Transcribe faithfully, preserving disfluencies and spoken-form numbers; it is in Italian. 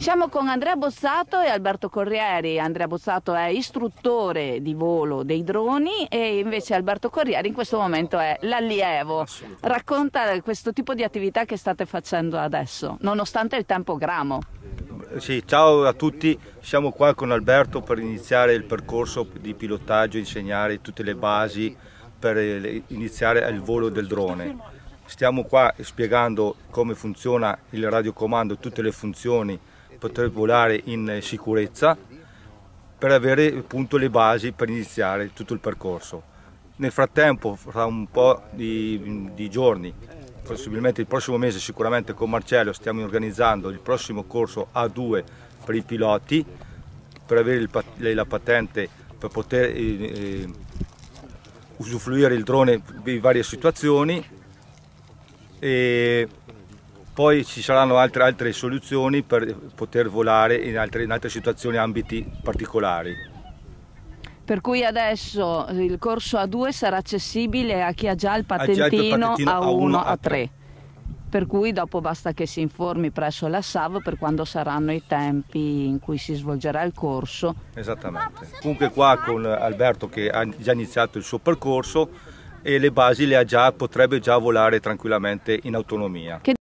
Siamo con Andrea Bozzato e Alberto Corrieri. Andrea Bozzato è istruttore di volo dei droni e invece Alberto Corrieri in questo momento è l'allievo. Racconta questo tipo di attività che state facendo adesso, nonostante il tempo gramo. Sì, ciao a tutti, siamo qua con Alberto per iniziare il percorso di pilotaggio, insegnare tutte le basi per iniziare il volo del drone. Stiamo qua spiegando come funziona il radiocomando, tutte le funzioni, poter volare in sicurezza per avere appunto le basi per iniziare tutto il percorso. Nel frattempo, fra un po' di, di giorni, possibilmente il prossimo mese sicuramente con Marcello stiamo organizzando il prossimo corso A due per i piloti, per avere il, la patente per poter eh, usufruire il drone in varie situazioni. E poi ci saranno altre, altre soluzioni per poter volare in altre, in altre situazioni, ambiti particolari. Per cui adesso il corso A due sarà accessibile a chi ha già il patentino, ha già il patentino A uno, A tre. Per cui dopo basta che si informi presso la S A V per quando saranno i tempi in cui si svolgerà il corso. Esattamente. Comunque qua con Alberto che ha già iniziato il suo percorso e le basi le ha già, potrebbe già volare tranquillamente in autonomia. Che